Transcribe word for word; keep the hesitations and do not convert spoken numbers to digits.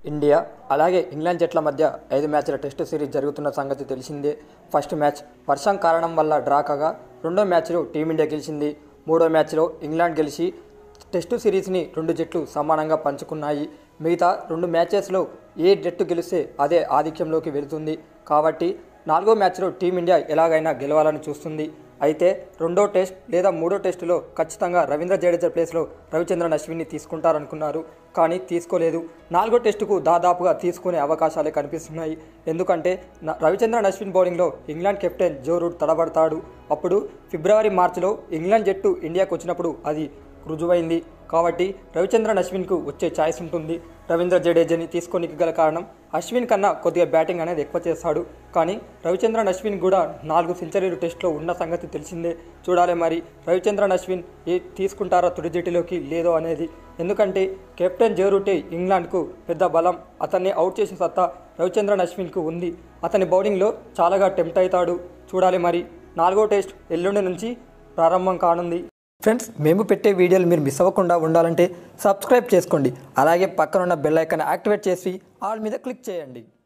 India అలాగే England జట్ల మధ్య ఐదు మ్యాచ్ల టెస్టు సిరీస్ జరుగుతున్న సంగతి తెలిసిందే. ఫస్ట్ మ్యాచ్ వర్షం కారణం వల్ల డ్రా కాగా రెండో మ్యాచ్లో టీమిండియా గెలిచింది. మూడో మ్యాచ్లో ఇంగ్లాండ్ గెలిచి టెస్టు సిరీస్ని రెండు జట్లు సమానంగా పంచుకున్నాయి. మిగతా రెండు మ్యాచెస్లో ఏ జట్టు గెలిస్తే అదే ఆధిక్యంలోకి వెళుతుంది. కాబట్టి నాలుగో మ్యాచ్లో టీమిండియా ఎలాగైనా గెలవాలని చూస్తుంది. అయితే రెండో టెస్ట్ లేదా మూడో టెస్టులో ఖచ్చితంగా రవీంద్ర జడేజా ప్లేస్లో రవిచంద్రన్ అశ్విన్ని తీసుకుంటారనుకున్నారు, కానీ తీసుకోలేదు. నాలుగో టెస్టుకు దాదాపుగా తీసుకునే అవకాశాలే కనిపిస్తున్నాయి. ఎందుకంటే రవిచంద్రన్ అశ్విన్ బౌలింగ్లో ఇంగ్లాండ్ కెప్టెన్ జో రూట్ తడబడతాడు. అప్పుడు ఫిబ్రవరి మార్చిలో ఇంగ్లాండ్ జట్టు ఇండియాకు వచ్చినప్పుడు అది రుజువైంది. కాబట్టి రవిచంద్రన్ అశ్విన్కు వచ్చే ఛాయిస్ ఉంటుంది. రవీంద్ర జడేజాని తీసుకోనికి గల కారణం అశ్విన్ కన్నా కొద్దిగా బ్యాటింగ్ అనేది ఎక్కువ చేస్తాడు. కానీ రవిచంద్రన్ అశ్విన్ కూడా నాలుగు సెంచరీలు టెస్ట్లో ఉన్న సంగతి తెలిసిందే. చూడాలి మరి రవిచంద్రన్ అశ్విన్ ఏ తీసుకుంటారా తుడి జట్టులోకి లేదో అనేది. ఎందుకంటే కెప్టెన్ జో రూటే ఇంగ్లాండ్కు పెద్ద బలం. అతన్ని అవుట్ చేసే సత్తా రవిచంద్రన్ అశ్విన్కు ఉంది. అతని బౌలింగ్లో చాలాగా టెంప్ట్ అవుతాడు. చూడాలి మరి. నాలుగో టెస్ట్ ఎల్లుండి నుంచి ప్రారంభం కానుంది. ఫ్రెండ్స్, మేము పెట్టే వీడియోలు మీరు మిస్ అవ్వకుండా ఉండాలంటే సబ్స్క్రైబ్ చేసుకోండి. అలాగే పక్కనున్న బెల్ ఐకాన్ యాక్టివేట్ చేసి ఆల్ మీద క్లిక్ చేయండి.